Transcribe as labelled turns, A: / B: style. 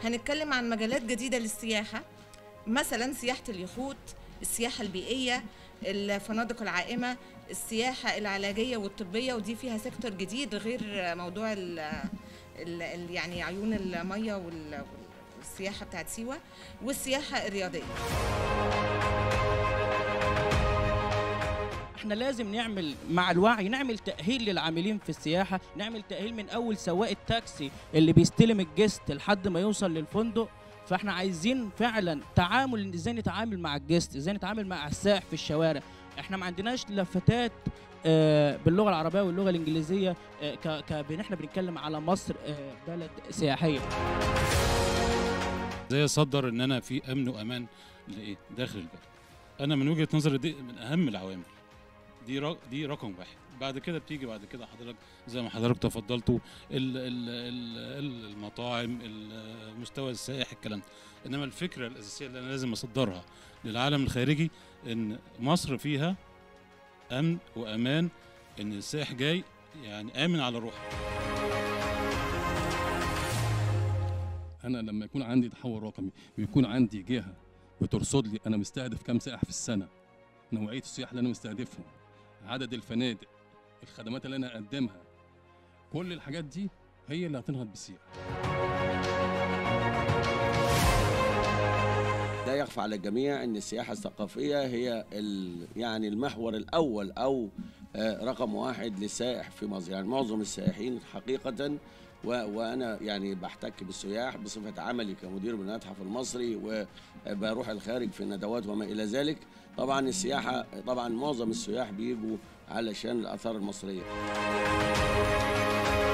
A: هنتكلم عن مجالات جديدة للسياحة، مثلا سياحة اليخوت، السياحة البيئية، الفنادق العائمة، السياحة العلاجية والطبية، ودي فيها سيكتور جديد غير موضوع يعني عيون المية والسياحة بتاعت سيوة، والسياحة الرياضية.
B: احنا لازم نعمل مع الوعي، نعمل تأهيل للعاملين في السياحة، نعمل تأهيل من أول سواق التاكسي اللي بيستلم الجست لحد ما يوصل للفندق. فاحنا عايزين فعلا تعامل، ازاي نتعامل مع الجست، ازاي نتعامل مع السائح في الشوارع. احنا ما عندناش لفتات باللغة العربية واللغة الإنجليزية، احنا بنتكلم على مصر بلد سياحية.
C: ازاي اصدر ان انا في امن وامان لايه داخل البلد. انا من وجهة نظري دي من اهم العوامل، دي رقم واحد. بعد كده بتيجي بعد كده حضرتك زي ما حضرتك تفضلتوا المطاعم، مستوى السائح، الكلام ده. انما الفكره الاساسيه اللي انا لازم اصدرها للعالم الخارجي ان مصر فيها امن وامان، ان السائح جاي يعني امن على روحه.
D: انا لما يكون عندي تحول رقمي ويكون عندي جهه بترصد لي انا مستهدف كام سائح في السنه، نوعيه السياح اللي انا مستهدفهم، عدد الفنادق، الخدمات اللي انا اقدمها، كل الحاجات دي هي اللي هتنهض بالسياحه.
E: لا يخفى على الجميع ان السياحه الثقافيه هي يعني المحور الاول او رقم واحد للسائح في مصر. يعني معظم السائحين حقيقه، وانا يعني بحتك بالسياح بصفه عملي كمدير بالمتحف المصري، وبروح الخارج في الندوات وما الى ذلك. طبعا السياحه، طبعا معظم السياح بيجوا علشان الاثار المصريه.